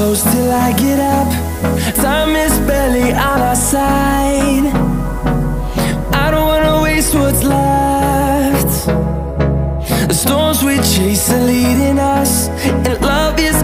close till I get up. Time is barely on our side. I don't wanna waste what's left. The storms we chase are leading us, and love is